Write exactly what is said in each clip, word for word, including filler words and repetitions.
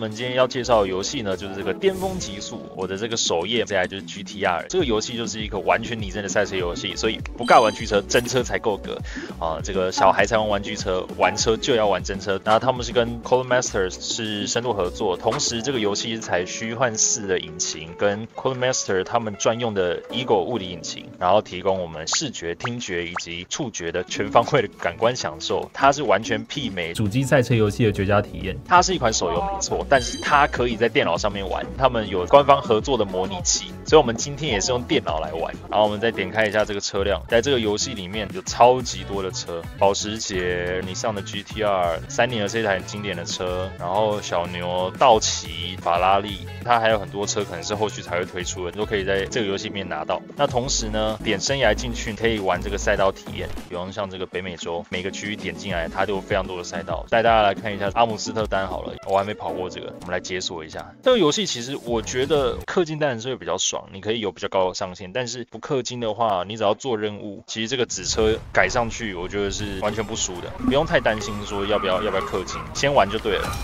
们今天要介绍的游戏呢，就是这个巅峰极速。我的这个首页再来就是 G T R， 这个游戏就是一个完全拟真的赛车游戏，所以不尬玩具车，真车才够格啊！这个小孩才玩玩具车，玩车就要玩真车。然后他们是跟 Codemasters 是深度合作，同时这个游戏是采虚幻四的引擎，跟 Codemasters 他们专用的 Ego 物理引擎，然后提供我们视觉、听觉以及触觉的全方位的感官享受。它是完全媲美主机赛车游戏的绝佳体验。 它是一款手游没错，但是它可以在电脑上面玩，他们有官方合作的模拟器，所以我们今天也是用电脑来玩。然后我们再点开一下这个车辆，在这个游戏里面有超级多的车，保时捷、尼桑的 G T R、三菱的这台很经典的车，然后小牛、道奇、法拉利，它还有很多车可能是后续才会推出的，都可以在这个游戏里面拿到。那同时呢，点生涯进去可以玩这个赛道体验，比方像这个北美洲每个区域点进来，它都有非常多的赛道。带大家来看一下阿姆斯特丹好了，我还没跑过这个，我们来解锁一下。这个游戏其实我觉得氪金当然是会比较爽，你可以有比较高的上限，但是不氪金的话，你只要做任务，其实这个纸车改上去，我觉得是完全不输的，不用太担心说要不要要不要氪金，先玩就对了。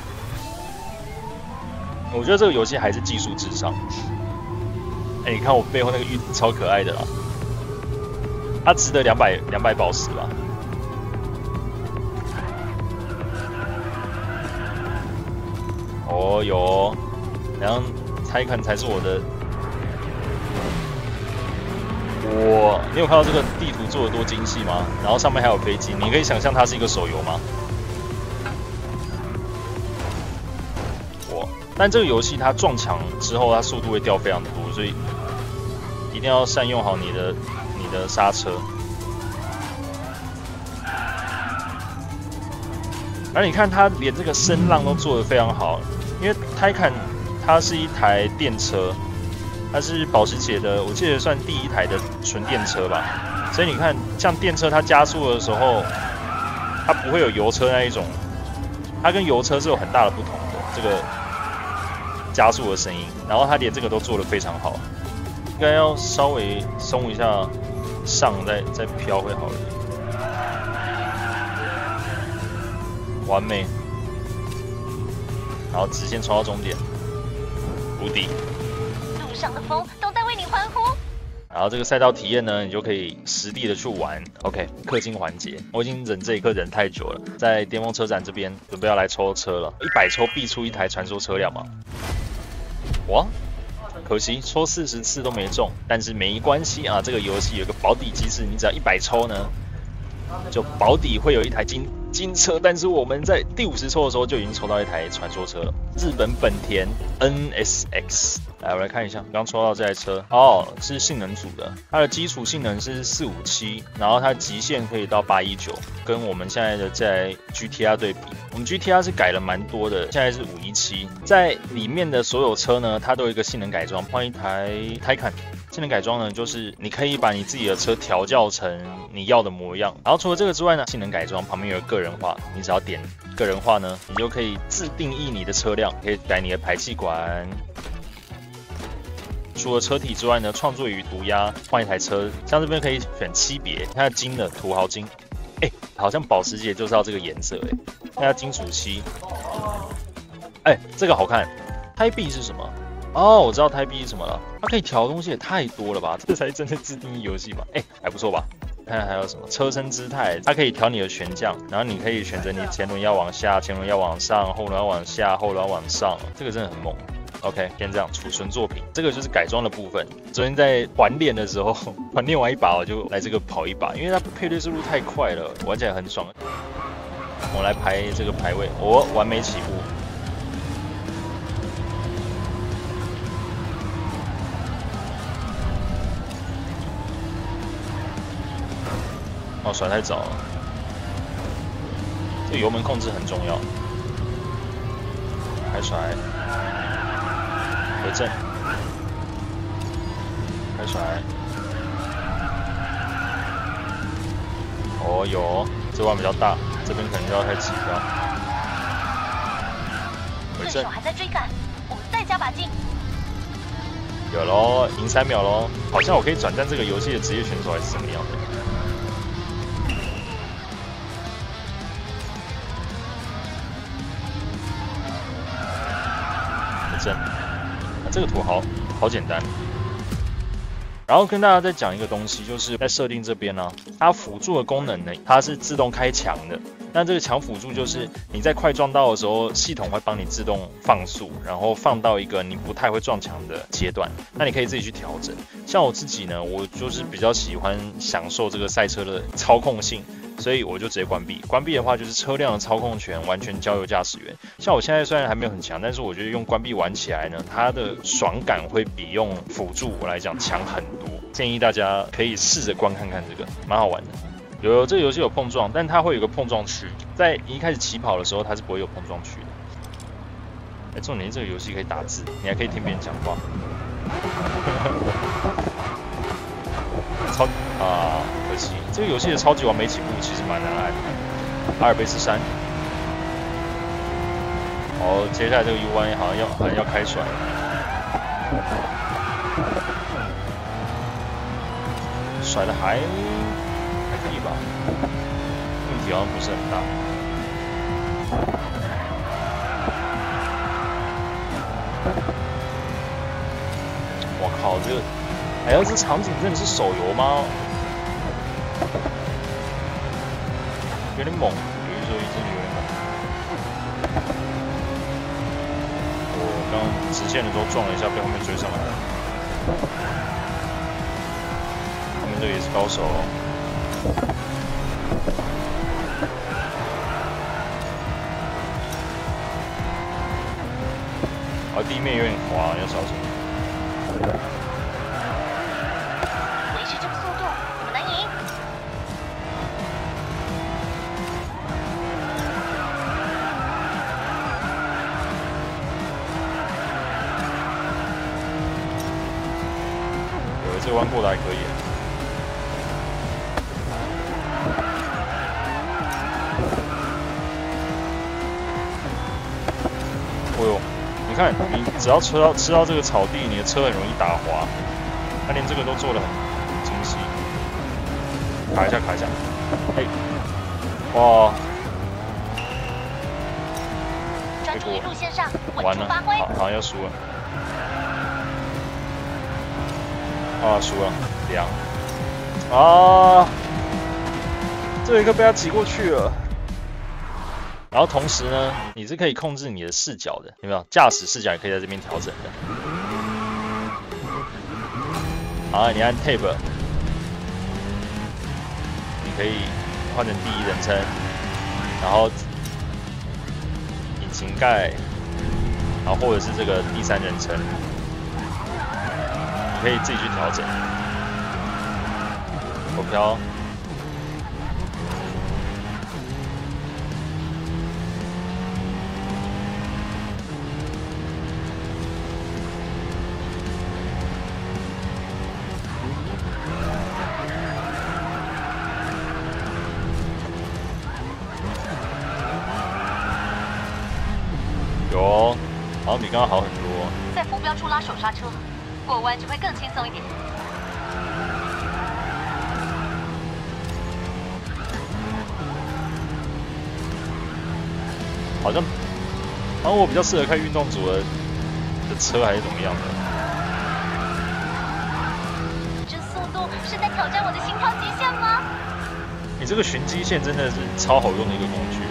我觉得这个游戏还是技术至上。哎、欸，你看我背后那个玉子超可爱的啦，它值得两百两百宝石吧？哦，有哦，然后猜看才是我的。哇，你有看到这个地图做的多精细吗？然后上面还有飞机，你可以想象它是一个手游吗？哇！但这个游戏它撞墙之后，它速度会掉非常多，所以一定要善用好你的你的刹车。而你看它连这个声浪都做得非常好，因为 Taycan 它是一台电车。它是保时捷的，我记得算第一台的纯电车吧。所以你看，像电车它加速的时候，它不会有油车那一种，它跟油车是有很大的不同的这个加速的声音。然后它连这个都做得非常好，应该要稍微松一下上再再飘会好一点。完美，然后直线冲到终点，无敌。 上的风都在为你欢呼。 然后这个赛道体验呢，你就可以实地的去玩。OK， 氪金环节，我已经忍这一刻忍太久了，在巅峰车展这边准备要来抽车了，一百抽必出一台传说车辆嘛。哇，可惜抽四十次都没中，但是没关系啊，这个游戏有个保底机制，你只要一百抽呢，就保底会有一台金金车，但是我们在第五十抽的时候就已经抽到一台传说车了，日本本田 N S X。来，我来看一下，刚抽到这台车哦，是性能组的，它的基础性能是四五七，然后它极限可以到八一九，跟我们现在的这台 G T R 对比，我们 G T R 是改了蛮多的，现在是五一七，在里面的所有车呢，它都有一个性能改装，换一台 Taycan。性能改装呢，就是你可以把你自己的车调教成你要的模样。然后除了这个之外呢，性能改装旁边有个人化，你只要点个人化呢，你就可以自定义你的车辆，可以改你的排气管。除了车体之外呢，创作与涂鸦换一台车，像这边可以选漆别，它的金的土豪金，哎、欸，好像保时捷就是要这个颜色哎、欸，看它金属漆，哎、欸，这个好看。胎壁是什么？哦，我知道胎壁是什么了，它可以调的东西也太多了吧，这才真的自定义游戏吧？哎、欸，还不错吧？看看还有什么车身姿态，它可以调你的悬降，然后你可以选择你前轮要往下，前轮要往上，后轮要往下，后轮要往上，这个真的很猛。OK， 先这样储存作品，这个就是改装的部分。昨天在团练的时候，团练完一把我就来这个跑一把，因为它配对速度太快了，玩起来很爽。我来排这个排位，我、哦、完美起步。哦，甩太早了，这个油门控制很重要。开甩。回正，开甩，哦有，这弯比较大，这边可能就要开起跳。回正， 对手还在追赶，我们再加把劲。 有咯，赢三秒咯，好像我可以转战这个游戏的职业选手还是怎么样的？ 正。那这个图好好简单。然后跟大家再讲一个东西，就是在设定这边呢、啊，它辅助的功能呢，它是自动开墙的。那这个墙辅助就是你在快撞到的时候，系统会帮你自动放速，然后放到一个你不太会撞墙的阶段。那你可以自己去调整。像我自己呢，我就是比较喜欢享受这个赛车的操控性。所以我就直接关闭。关闭的话，就是车辆的操控权完全交由驾驶员。像我现在虽然还没有很强，但是我觉得用关闭玩起来呢，它的爽感会比用辅助来讲强很多。建议大家可以试着观看看这个，蛮好玩的。有有这个游戏有碰撞，但它会有个碰撞区，在一开始起跑的时候，它是不会有碰撞区的。哎，重点是这个游戏可以打字，你还可以听别人讲话。超啊，可惜这个游戏的超级完美起步其实蛮难按的。阿尔卑斯山，哦，接下来这个 U 弯好像要好像要开甩了，甩的还还可以吧，问题好像不是很大。我靠，这个。哎呀，这场景真的是手游吗？有点猛，有一说一，真的有点猛。我刚直线的时候撞了一下，被后面追上来了。他们这个也是高手哦。啊，地面有点滑，要小心。这弯过得还可以。哦呦，你看，你只要吃到吃到这个草地，你的车很容易打滑。他连这个都做得很精细。卡一下，卡一下。哎，哇！ 专注于路线上， 完了，好，好像要输了。啊，输了，凉啊！这一刻被他挤过去了。然后同时呢，你是可以控制你的视角的，有没有？驾驶视角也可以在这边调整的。好，你按 Tab， 你可以换成第一人称，然后引擎盖，然后或者是这个第三人称。可以自己去调整，口飘，有，好像比刚刚好很多。 在浮标处拉手刹车。过弯就会更轻松一点。 好像，好像我比较适合开运动组的的车，还是怎么样的？ 这速度是在挑战我的心跳极限吗？ 你这个循迹线真的是超好用的一个工具。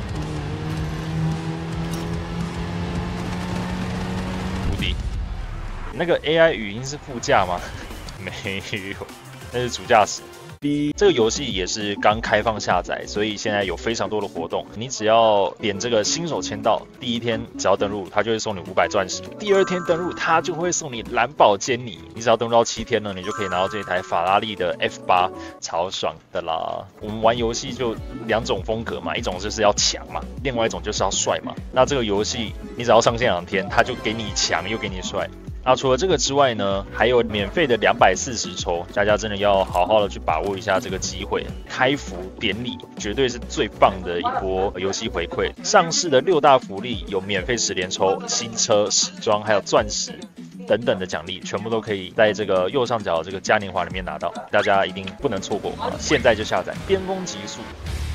那个 A I 语音是副驾吗？没有，那是主驾驶。这个游戏也是刚开放下载，所以现在有非常多的活动。你只要点这个新手签到，第一天只要登录，它就会送你五百钻石；第二天登录，它就会送你蓝宝坚尼。你只要登录到七天呢，你就可以拿到这台法拉利的 F 八，超爽的啦！我们玩游戏就两种风格嘛，一种就是要强嘛，另外一种就是要帅嘛。那这个游戏你只要上线两天，它就给你强又给你帅。那除了这个之外呢，还有免费的两百四十抽，大家真的要好好的去把握一下这个机会。开服典礼绝对是最棒的一波游戏回馈。上市的六大福利有免费十连抽、新车、时装，还有钻石等等的奖励，全部都可以在这个右上角这个嘉年华里面拿到，大家一定不能错过。现在就下载，巅峰极速。